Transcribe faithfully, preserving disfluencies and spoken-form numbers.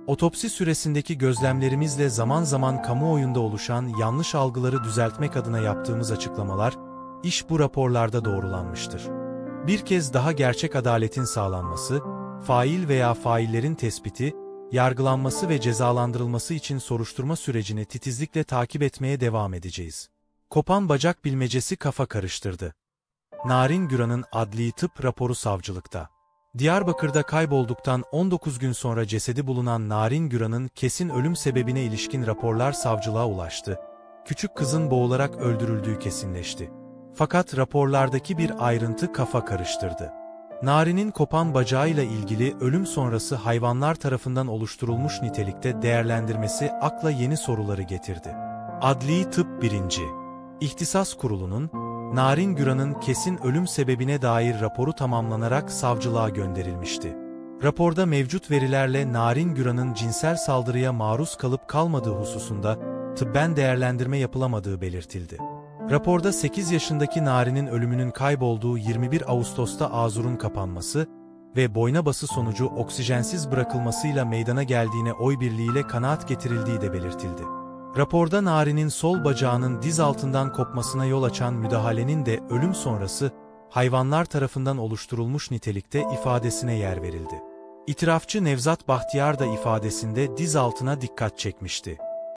Otopsi süresindeki gözlemlerimizle zaman zaman kamuoyunda oluşan yanlış algıları düzeltmek adına yaptığımız açıklamalar, iş bu raporlarda doğrulanmıştır. Bir kez daha gerçek adaletin sağlanması, fail veya faillerin tespiti, yargılanması ve cezalandırılması için soruşturma sürecini titizlikle takip etmeye devam edeceğiz. Kopan bacak bilmecesi kafa karıştırdı. Narin Güran'ın adli tıp raporu savcılıkta. Diyarbakır'da kaybolduktan on dokuz gün sonra cesedi bulunan Narin Güran'ın kesin ölüm sebebine ilişkin raporlar savcılığa ulaştı. Küçük kızın boğularak öldürüldüğü kesinleşti. Fakat raporlardaki bir ayrıntı kafa karıştırdı. Narin'in kopan bacağıyla ilgili ölüm sonrası hayvanlar tarafından oluşturulmuş nitelikte değerlendirmesi akla yeni soruları getirdi. Adli Tıp birinci. İhtisas Kurulu'nun, Narin Güran'ın kesin ölüm sebebine dair raporu tamamlanarak savcılığa gönderilmişti. Raporda mevcut verilerle Narin Güran'ın cinsel saldırıya maruz kalıp kalmadığı hususunda tıbben değerlendirme yapılamadığı belirtildi. Raporda sekiz yaşındaki Narin'in ölümünün kaybolduğu yirmi bir Ağustos'ta ağzurun kapanması ve boyna bası sonucu oksijensiz bırakılmasıyla meydana geldiğine oy birliğiyle kanaat getirildiği de belirtildi. Raporda Narin'in sol bacağının diz altından kopmasına yol açan müdahalenin de ölüm sonrası hayvanlar tarafından oluşturulmuş nitelikte ifadesine yer verildi. İtirafçı Nevzat Bahtiyar da ifadesinde diz altına dikkat çekmişti.